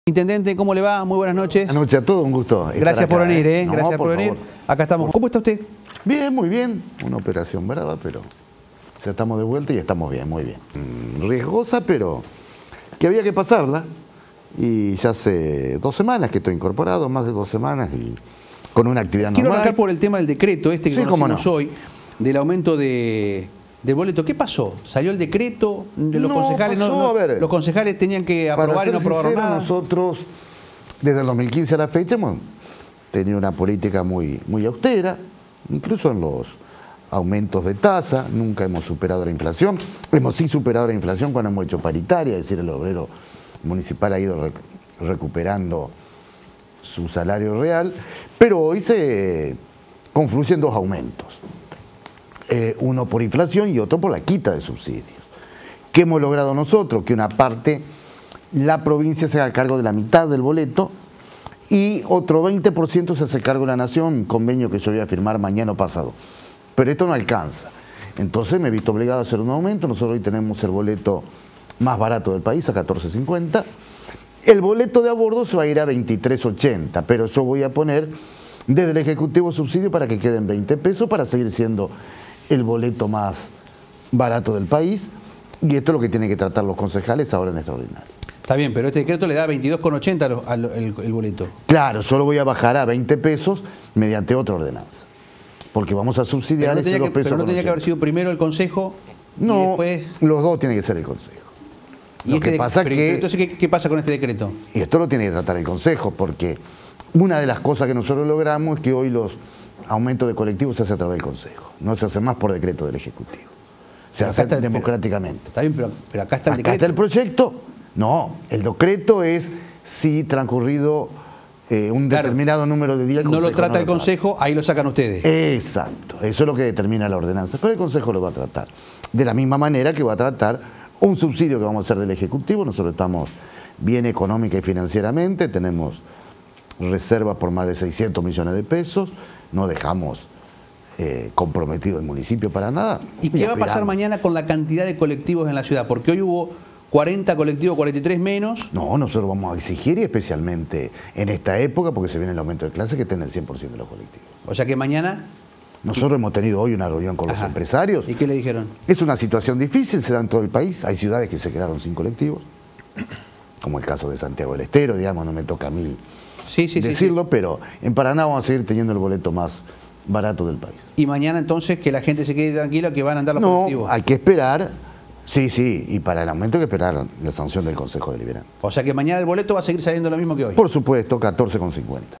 Intendente, ¿cómo le va? Muy buenas noches. Buenas noches a todos, un gusto. Gracias por venir, No, gracias por venir. favor. Acá estamos. ¿Cómo está usted? Bien, muy bien. Una operación brava, pero ya estamos de vuelta y estamos bien, muy bien. Riesgosa, pero que había que pasarla. Y ya hace 2 semanas que estoy incorporado, más de 2 semanas y con una actividad normal. Quiero arrancar por el tema del decreto este que Sí, conocimos cómo no. hoy, del aumento del boleto. ¿Qué pasó? ¿Salió el decreto de los concejales? Pasó, a ver, los concejales tenían que para aprobar y ser no aprobaron sincero, nada. Nosotros, desde el 2015 a la fecha, hemos tenido una política muy austera, incluso en los aumentos de tasa. Nunca hemos superado la inflación. Hemos sí superado la inflación cuando hemos hecho paritaria, es decir, el obrero municipal ha ido recuperando su salario real, pero hoy se confluyen 2 aumentos. Uno por inflación y otro por la quita de subsidios. ¿Qué hemos logrado nosotros? Que una parte, la provincia se haga cargo de la mitad del boleto y otro 20% se hace cargo de la nación, un convenio que yo voy a firmar mañana o pasado. Pero esto no alcanza. Entonces me he visto obligado a hacer un aumento. Nosotros hoy tenemos el boleto más barato del país, a 14.50. El boleto de a bordo se va a ir a 23.80, pero yo voy a poner desde el Ejecutivo subsidio para que queden 20 pesos para seguir siendo el boleto más barato del país, y esto es lo que tienen que tratar los concejales ahora en extraordinario. Está bien, pero este decreto le da 22,80 el boleto. Claro, yo lo voy a bajar a 20 pesos mediante otra ordenanza, porque vamos a subsidiar esos 2 pesos. Pero no tenía que haber 80. sido primero el Consejo y No, después... los dos tienen que ser el Consejo. ¿Y Lo que pasa que... Entonces, ¿qué pasa con este decreto? Y esto lo tiene que tratar el Consejo, porque una de las cosas que nosotros logramos es que hoy los aumentos de colectivos se hace a través del Consejo, no se hace más por decreto del Ejecutivo, se hace democráticamente. Está bien, pero acá está el decreto. Acá está el proyecto. No, el decreto es si transcurrido un determinado número de días. No lo trata el Consejo, ahí lo sacan ustedes. Exacto, eso es lo que determina la ordenanza, pero el Consejo lo va a tratar. De la misma manera que va a tratar un subsidio que vamos a hacer del Ejecutivo. Nosotros estamos bien económica y financieramente, tenemos reservas por más de 600 millones de pesos, no dejamos comprometido el municipio para nada. ¿Y qué va a pasar mañana con la cantidad de colectivos en la ciudad? Porque hoy hubo 40 colectivos, 43 menos. No, nosotros vamos a exigir, y especialmente en esta época, porque se viene el aumento de clases, que estén el 100% de los colectivos. O sea que mañana... Nosotros hemos tenido hoy una reunión con los empresarios. ¿Y qué le dijeron? Es una situación difícil, se da en todo el país. Hay ciudades que se quedaron sin colectivos, como el caso de Santiago del Estero, digamos, no me toca a mí decirlo, pero en Paraná vamos a seguir teniendo el boleto más barato del país. Y mañana entonces que la gente se quede tranquila que van a andar los colectivos. No, hay que esperar, sí, y para el aumento hay que esperar la sanción del Consejo Deliberante. O sea que mañana el boleto va a seguir saliendo lo mismo que hoy. Por supuesto, 14,50.